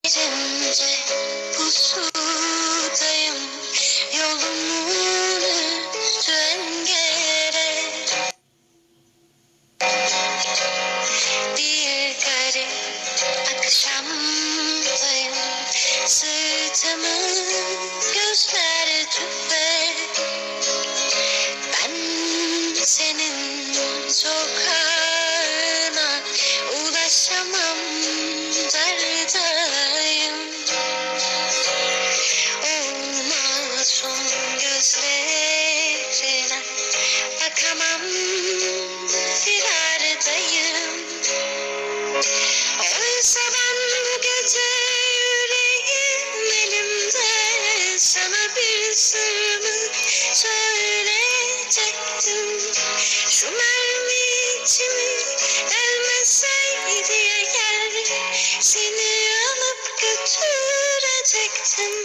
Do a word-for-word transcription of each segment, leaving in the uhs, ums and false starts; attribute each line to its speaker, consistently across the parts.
Speaker 1: Derince pusudayım, yolumun üstü engere. Bir garip akşamdayım, sırtımın gözler tüfek. Ben senin sokağına ulaşamam, derdayım. O masum gözlerine bakamam, firardayım. Oysa ben bu gece yüreğim elimde, sana bir sırrımı söyleyecektim. Şu mermi içimi delmeseydi eğer, seni alıp götürecektim.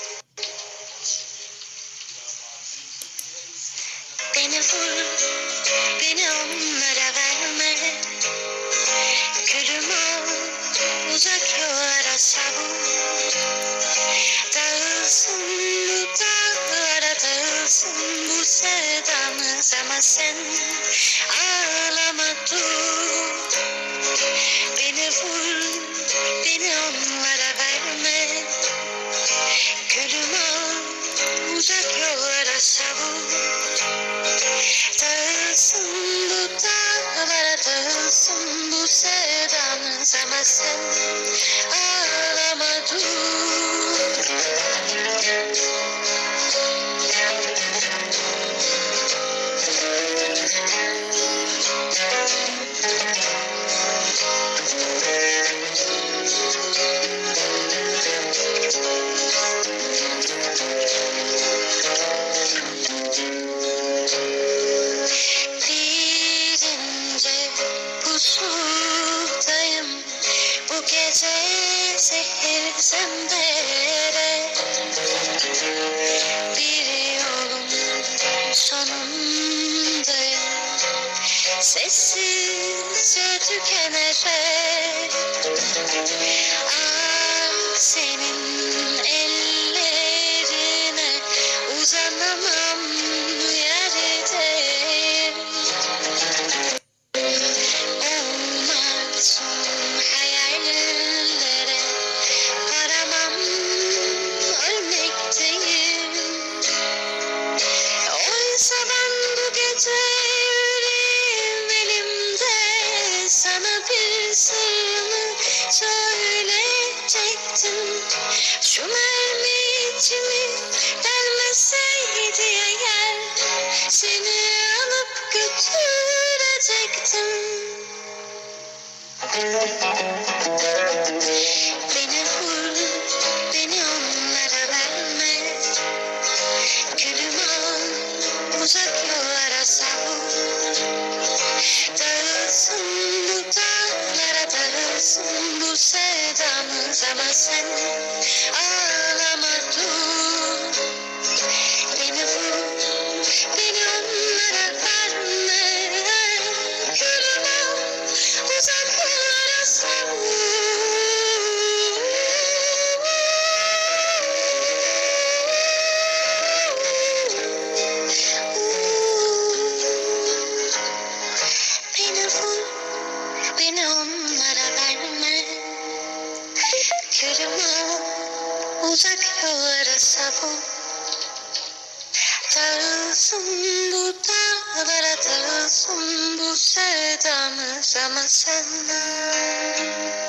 Speaker 1: Beni vur, beni onlara verme. Külüm ol, uzak yollara savur. Dağılsın bu dağlara, dağılsın bu sevdamız, ama sen ağlama dur. Beni vur, beni onlara verme. Külüm ol, uzak yollara savur. Dağılsın bu dağlara, dağılsın bu sevdamız, ama sen ağlama dur. Derince pusudayım, bu gece zehir zembere. Bir yolun sonundayım, sessizce tükenerek. Ah, senin ellerine uzanamam yerdeyim. O masum hayallere varamam, ölmekteyim. Oysa ben bu gece yüreğim elimde, sana bir sırrımı söyleyecektim. Şu mermi içimi delmeseydi eğer, seni alıp götürecektim. Beni vur, beni onlara verme. Külüm ol, uzak yollara savur. Dağılsın bu dağlara, dağılsın bu sevdamız, ama sen ağlama dur. Beni vur, beni onlara verme. Külüm ol, uzak yollara savur. Beni vur, beni onlara verme. Külüm ol, uzak yollara savur. Dağılsın bu dağlara, dağılsın bu sevdamız, ama sen